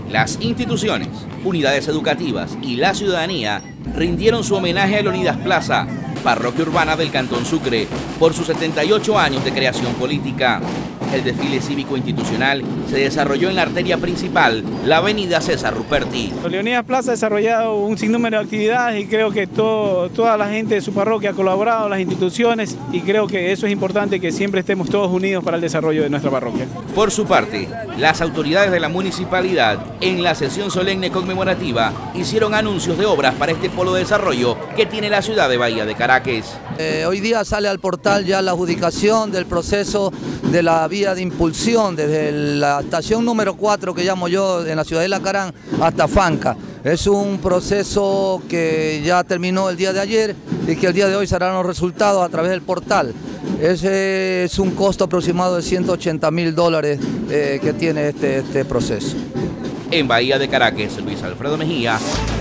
Las instituciones, unidades educativas y la ciudadanía rindieron su homenaje a Leonidas Plaza, parroquia urbana del Cantón Sucre, por sus 78 años de creación política. El desfile cívico-institucional se desarrolló en la arteria principal, la avenida César Ruperti. Leonidas Plaza ha desarrollado un sinnúmero de actividades y creo que toda la gente de su parroquia ha colaborado, las instituciones, y creo que eso es importante, que siempre estemos todos unidos para el desarrollo de nuestra parroquia. Por su parte, las autoridades de la municipalidad, en la sesión solemne conmemorativa, hicieron anuncios de obras para este polo de desarrollo que tiene la ciudad de Bahía de Caracas. Hoy día sale al portal ya la adjudicación del proceso de la vía de impulsión desde la estación número 4 que llamo yo en la ciudad de Lacarán hasta Fanca. Es un proceso que ya terminó el día de ayer y que el día de hoy serán los resultados a través del portal. Ese es un costo aproximado de $180.000 que tiene este proceso. En Bahía de Caracas, Luis Alfredo Mejía.